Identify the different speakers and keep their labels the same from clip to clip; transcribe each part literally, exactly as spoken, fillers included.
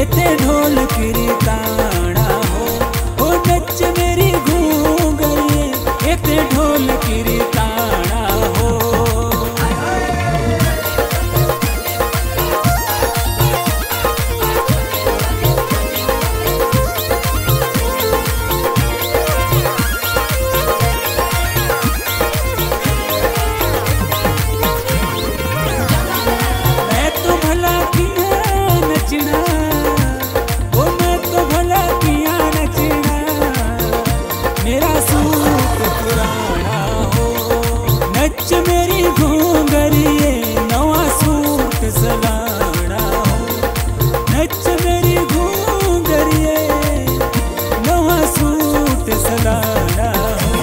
Speaker 1: इते ढोल की ताड़ा हो, ओ नच मेरी घूंघरिए इते ढोल की ताड़ा हो। मैं तो भला किया नचना, ओ मैं तो भला किया नचना, मेरा सूट पुराना हो। नच मेरी घूंघरिए नवा सूट सलाना हो, नच मेरी घूंघरिए नवा सूट सलाना हो।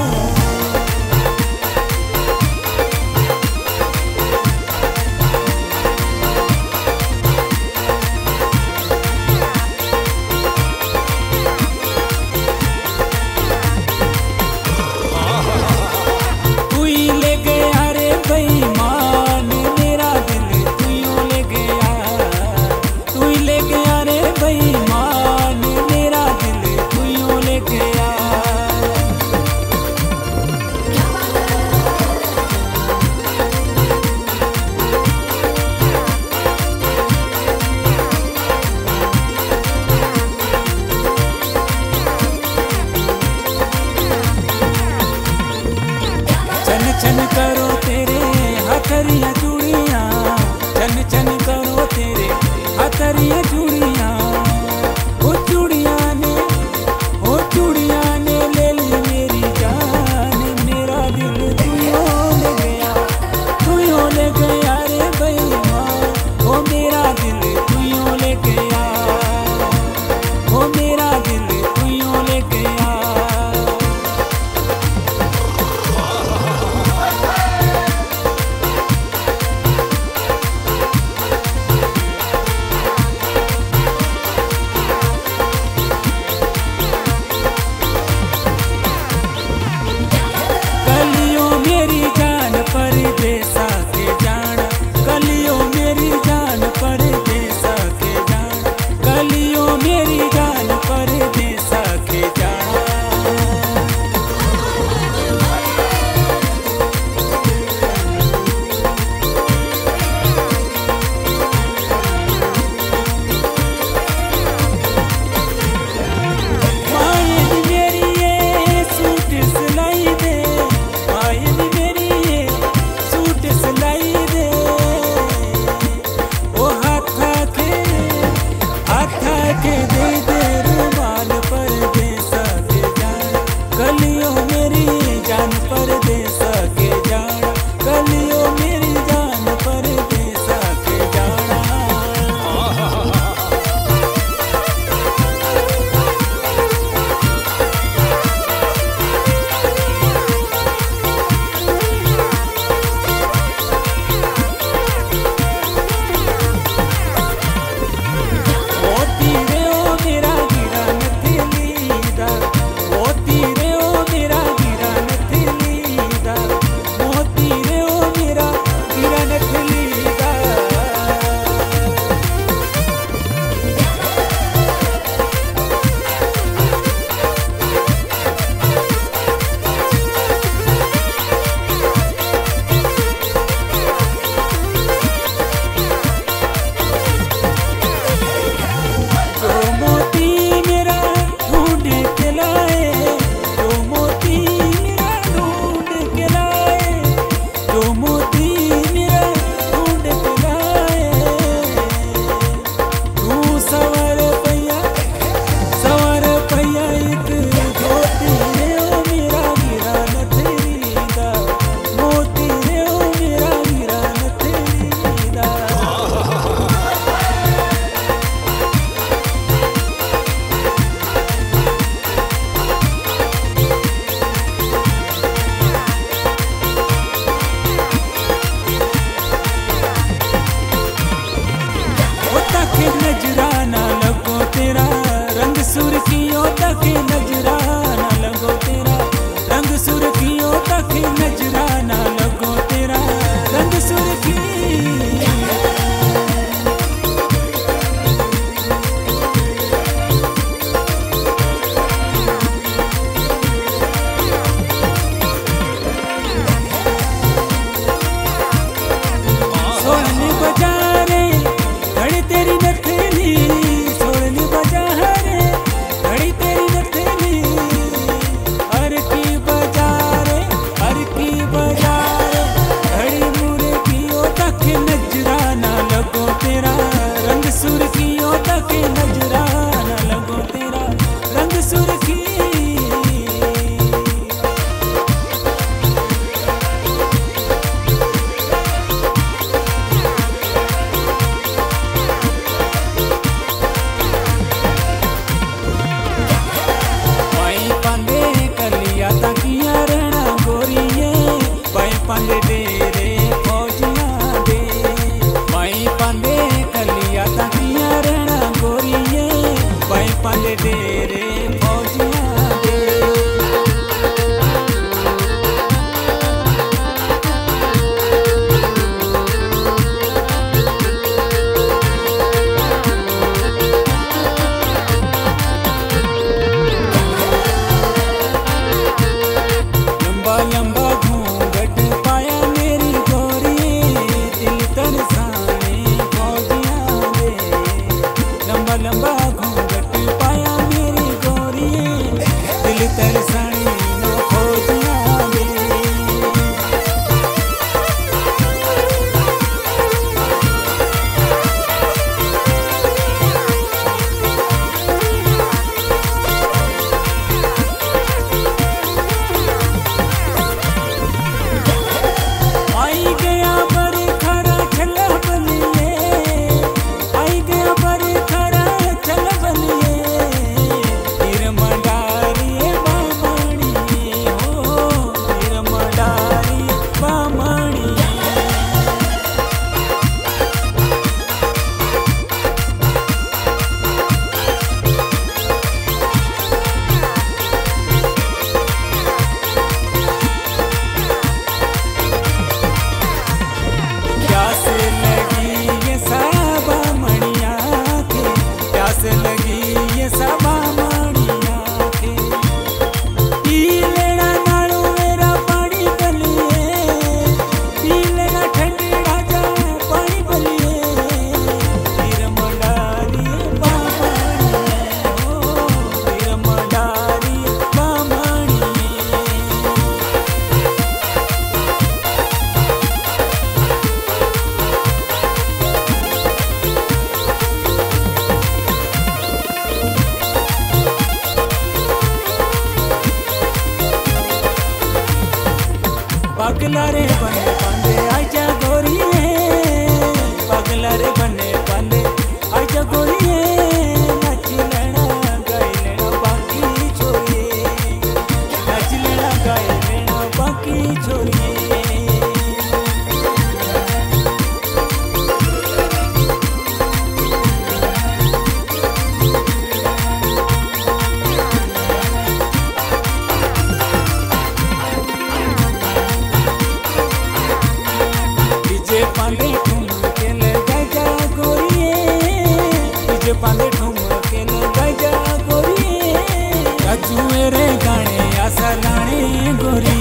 Speaker 1: तू ही ले गया रे बेईमान मेरा दिल, तू ही ले गया, तू ही ले गया रे बेईमान मेरा दिल, तू ही ले गया। चन चन करो तेरे हथरिया चूड़ियाँ, चन चन करो तेरे हथरिया चूड़ियाँ, ओ चूड़ियाँ ने, ओ चूड़ियाँ ने ले ली मेरी जान, मेरा दिल तू ले गया, तू ले गया रे बेईमान, ओ मेरा दिल तू ले गया, ओ मेरा दिल तू ले गया। पगला रे बने बंदे आजा गोरिए, पगला रे बने बंदे आजा गोरिए, नाच लेना गाई लेना बाकी छोरिए, नाच लेना गाई लेना बाकी छोरिए। पांडे ठुमके लगाई जा गोरिए, तुझे पांडे ठुमके लगाई जा गोरिए, राजू मेरे गाने आशा लाने गोरिए।